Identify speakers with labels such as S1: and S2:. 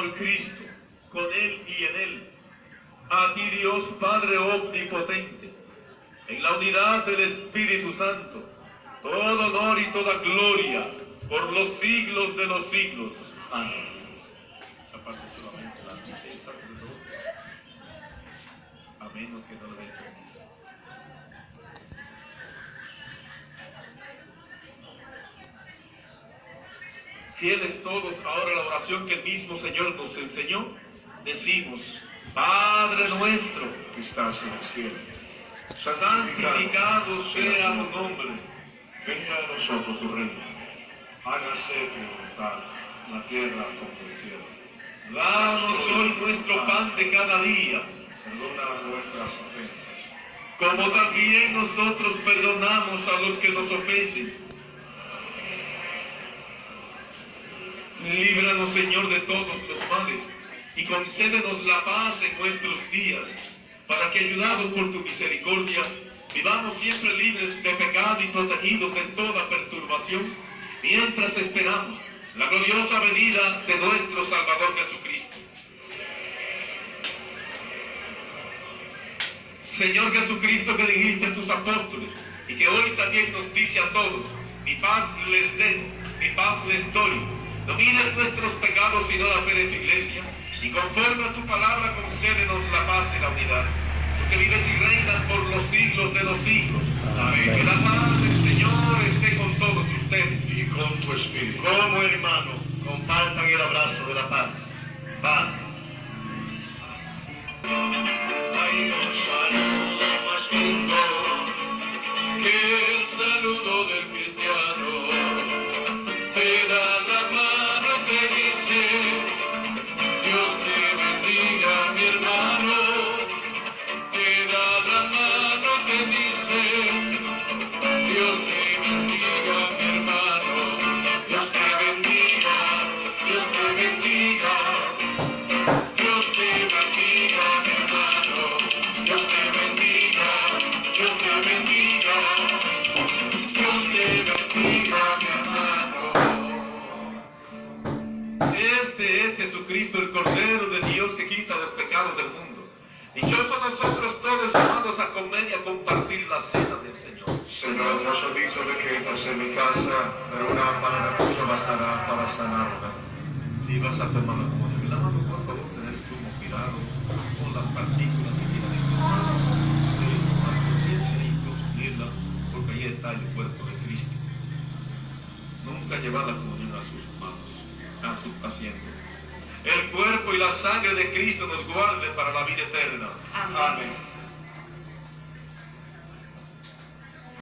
S1: por Cristo, con Él y en Él. A ti, Dios Padre omnipotente, en la unidad del Espíritu Santo, todo honor y toda gloria por los siglos de los siglos. Amén. Esa parte solamente la dice el sacerdote, a menos que no le den permiso. Fieles todos ahora a la oración que el mismo Señor nos enseñó, decimos: Padre nuestro
S2: que estás en el cielo,
S1: santificado sea tu nombre.
S2: Venga a nosotros tu reino. Hágase tu voluntad, en la tierra como en el cielo.
S1: Danos hoy nuestro pan de cada día.
S2: Perdona nuestras ofensas,
S1: Como también nosotros perdonamos a los que nos ofenden. Líbranos, Señor, de todos los males, y concédenos la paz en nuestros días, para que, ayudados por tu misericordia, vivamos siempre libres de pecado y protegidos de toda perturbación, mientras esperamos la gloriosa venida de nuestro Salvador Jesucristo. Señor Jesucristo, que dijiste a tus apóstoles, y que hoy también nos dice a todos: mi paz les dejo, mi paz les doy. No mires nuestros pecados, sino la fe de tu iglesia, y conforme a tu palabra concédenos la paz y la unidad. Tú que vives y reinas por los siglos de los siglos. Amén. Que la paz del Señor esté con todos ustedes.
S2: y con tu espíritu.
S3: Como hermano, compartan el abrazo de la paz. Paz.
S1: Hay un saludo más lindo que el saludo del cristiano. Te da la mano, te dice: Dios te bendiga, mi hermano. Te da la mano, te dice: Dios te bendiga, mi hermano. Dios te bendiga, Dios te bendiga. Dios te bendiga, mi hermano. Dios te bendiga, Dios te bendiga. Dios te bendiga, mi hermano. Este es Jesucristo, el Cordero de Dios, que quita los pecados del mundo. Dichosos nosotros todos, llamados a comer y a compartir la cena del Señor.
S2: Señor, nos ha dicho de que entras en mi casa, pero una palabra tuya bastará para sanarla.
S1: Si vas a tomar la comunión en la mano, por favor, tener sumo cuidado con las partículas que quedan en tus manos. Debes tomar conciencia y consumirla, porque ahí está el cuerpo de Cristo. Nunca llevar la comunión a sus manos, a su paciente. El cuerpo y la sangre de Cristo nos guarden para la vida eterna.
S3: Amén.